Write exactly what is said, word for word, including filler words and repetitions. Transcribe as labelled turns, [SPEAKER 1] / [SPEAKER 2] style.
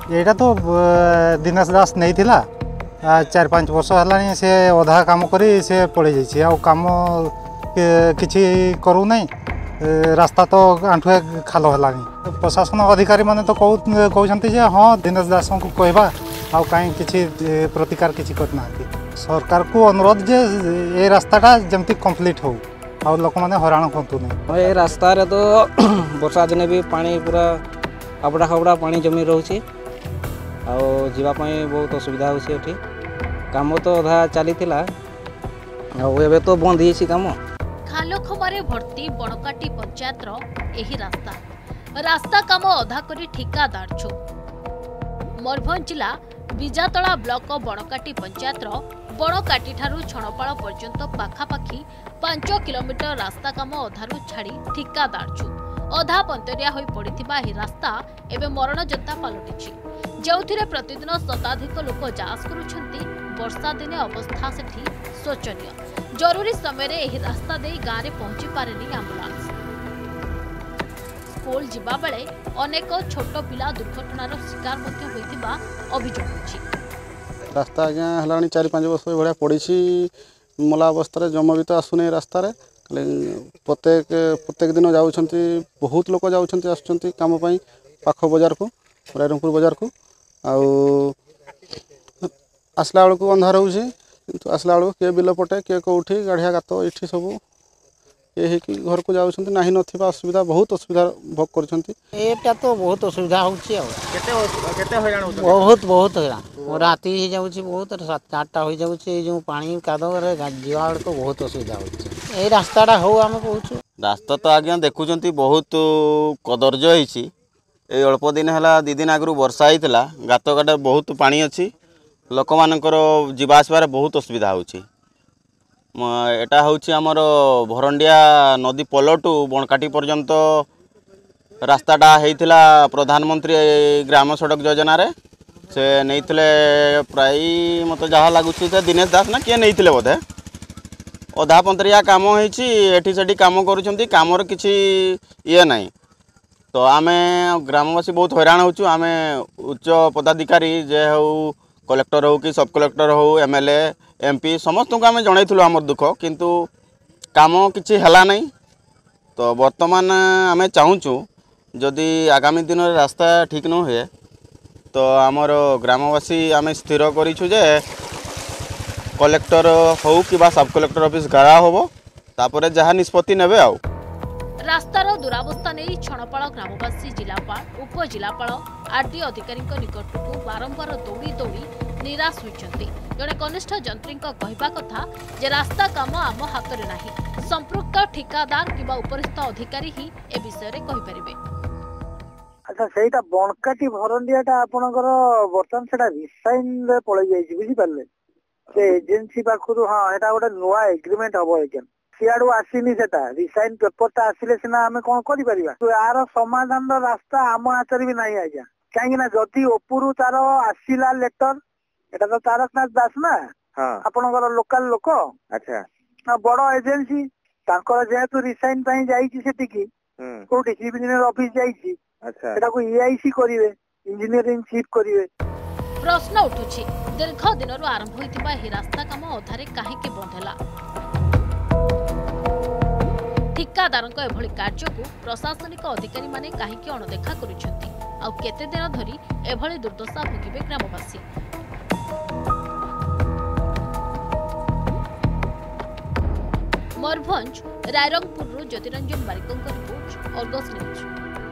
[SPEAKER 1] यहाँ तो दिनेश दास नहीं थिला चार पाँच वर्ष है सी अधा कम कर पड़े जाइए कम किसी करू नहीं रास्ता तो आंठुए खाल है प्रशासन अधिकारी माने तो कहते हैं हाँ दिनेश दास को कहवा आ कहीं किसी प्रतिकार किसी करना सरकार को अनुरोध जे ये रास्ताटा जमती कम्प्लीट हो और लोक मैंने हैरान हूँ नहीं
[SPEAKER 2] ये रास्ता रे तो वर्षा दिने भी पानी पूरा आबड़ा खाबड़ा पानी जमी रोचे आवाई बहुत असुविधा होती काम तो अधा चली एवं तो बंद हो कम
[SPEAKER 3] खालोखमारे भर्ती बणकाटी पंचायतर एही रास्ता रास्ता काम अधा करी ठिकादार छु मयूरभंज जिला बिजातला ब्लॉक बणकाटी पंचायतर बणकाटी ठारू छणपाळ पर्यंत पाखापाखी पांच किलोमीटर रास्ता काम अधारू छाड़ी ठिकादार छु अधा पंतरिया होई पड़िथिबा एही रास्ता एबे मरणजता पलटिछि जेउथिरे प्रतिदिन शताधिक लोक जास करुछंती वर्षा दिने अवस्था सेठी शोचनीय जरूरी समय रे एही रास्ता दे गाँ रे पहुंची पारेनी एम्बुलेंस स्कूल जिबा बेले अनेक छोट पिला दुर्घटनार शिकार मध्य होइतिबा अभियोग होछि
[SPEAKER 4] रास्ता आज्ञा हलाणी चार पाँच वर्ष भाया पड़ी मला अवस्था जम भी तो आसुनी रास्तार प्रत्येक प्रत्येक दिन जाऊँच बहुत लोग जाऊँच आसुँच कम पाख बजार को रायरंगपुर बजार को आसला बेलू अंधार हो आसला बेलू किए बिल पटे किए कौटी गाढ़िया गात ये सब ये घर को जाऊँ ना ना असुविधा बहुत असुविधा भोग कर
[SPEAKER 5] तो बहुत असुविधा हो बहुत बहुत राति हो जाऊँ बहुत सात आठटा हो जाऊँ जो पानी कादव जीवा को बहुत असुविधा हो रास्ताटा हो आम कहूँ
[SPEAKER 6] रास्ता तो आज्ञा देखुं बहुत कदर्ज होती अल्प दिन है दी दिन आगु वर्षा होता गात गाट बहुत पानी अच्छी लोक मानकर जीवा आसबार बहुत असुविधा होची एटा होची आमर भरंडिया नदी पोलटू बणकाटी पर्यंत रास्ताटा होइथिला प्रधानमंत्री ग्राम सड़क योजना रे से नैथिले प्राय मत जहाँ लगुच दिनेश दास ना किए नैथिले बोधे अधा पंतरिया काम होइछि एठी सेठी काम करूछंती कामर किछि ये नहीं तो आमे ग्रामवासी बहुत हैरान होचु आमे उच्च पदाधिकारी जे हो कलेक्टर हो कि सब कलेक्टर हो एमएलए एमपी समस्त को आम जनइलु आम दुख किंतु काम किसी है ना तो बर्तमान आम चाहूँ जदि आगामी दिन में रास्ता ठीक न हुए तो आमर ग्रामवासी आम स्थिर करूँ जे कलेक्टर हो कि सब कलेक्टर ऑफिस गाड़ा हम तापर जहाँ निष्पत्ति नेबे आउ
[SPEAKER 3] रास्तार दुरावस्था नहीं छणपाळ ग्रामवासी जिलापाल उपजिलापाल आरडी अधिकारी निकट को बारंबार दौड़ी दौड़ी निराश होइछंती जड़े कनिष्ठ जंत्री कहवा कथा जे रास्ता काम आम हाथ में नहीं संपृक्त ठिकादार किबा उपरिस्थ अधिकारी ही ए विषय रे कहि परिबे।
[SPEAKER 7] अच्छा सेटा बणकाटी भरंडियाटा आपनकर बर्तन सेटा रिसाइन रे पळै जाईछि बुझि पारले से एजेंसी पाखरु हां एटा गोटे नुवा एग्रीमेंट हबो एकेन सियाडू आसीनी सेटा रिसाइन पेपरटा आसिले सिना आमे कोन करि परिबा तो यार समाधान रास्ता आम हाथ भी नहीं आज्ञा कहीं ना जदि ओपुरु तार आसिला लेटर एटा तो तारकनाथ दास ना हां आपनकर लोकल लोक अच्छा बड़ एजेंसी तांकर जेहेतु रिसाइन पई जाईछि सेटिकी कोठी चीफ इंजीनियर ऑफिस जाईछि अच्छा एटा को ईआईसी करिवे इंजीनियरिंग चीफ करिवे
[SPEAKER 3] प्रश्न उठुछि दीर्घ दिनरु आरंभ होइतिबा हे रास्ता काम अधारे काहे के बंद हला ठिकादारंक एभली कार्य को प्रशासनिक अधिकारी माने काहे के अणदेखा करिसेंती आ केते दिन धरी एभली दुर्दशा भोगिबे ग्रामवासी मयूरभंज रायरंगपुर ज्योतिरंजन बारिकों रिपोर्ट अर्गस न्यूज।